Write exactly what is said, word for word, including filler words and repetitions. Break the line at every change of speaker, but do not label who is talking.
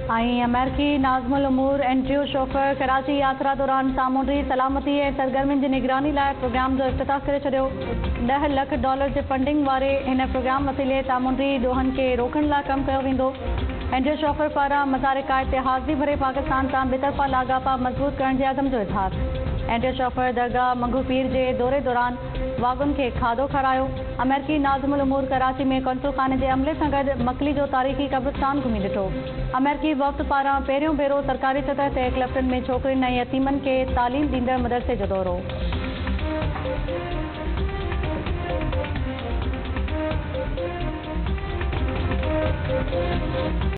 आई अमेरिकी नाज़मुल उमूर एंड्रयू शोफर कराची यात्रा दौरान सामूंडी सलामती ऐं सरगर्मियुनि जी निगरानी लाइ प्रोग्राम जो इफ़्तिताह करे छॾियो। ॾह लख डॉलर जे फंडिंग वारे हिन प्रोग्राम वसीले सामूंडी ॾोहनि खे रोकण लाइ कमु कयो वेंदो। एंड्रयू शोफर पारां मज़ार-ए-कायद ते हाज़िरी भरे पाकिस्तान सां ॿितरफ़ा लाॻापा मज़बूत करण जे अज़म जो इज़हार। एंड्रयू शोफर दरगाह मंगू पीर जे दौरे दौरान वागुनि खे खाधो खारायो। अमेरिकी नाज़मुल उमूर कराची में कौंसल खाने जे अमले सां गॾु मकली जो तारीख़ी क़ब्रिस्तान घुमी ॾिठो। अमेरिकी वफ़द पारां पहिरियों भेरो सरकारी सतह ते क्लिफ्टन में छोकिरियुनि ऐं यतीमनि खे तालीम ॾींदड़ मदरसे जो दौरो।